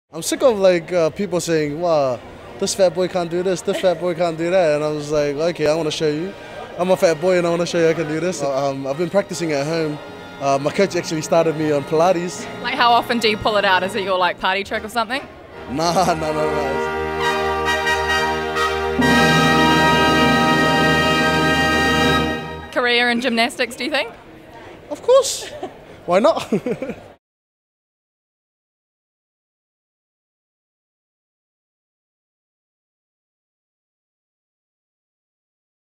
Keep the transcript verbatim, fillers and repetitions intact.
I'm sick of like uh, people saying, wow, this fat boy can't do this, this fat boy can't do that. And I was like, okay, I want to show you. I'm a fat boy and I want to show you I can do this. Um, I've been practicing at home. Uh, my coach actually started me on Pilates. Like how often do you pull it out? Is it your like party trick or something? Nah, nah, nah, nah. Career in gymnastics, do you think? Of course. Why not?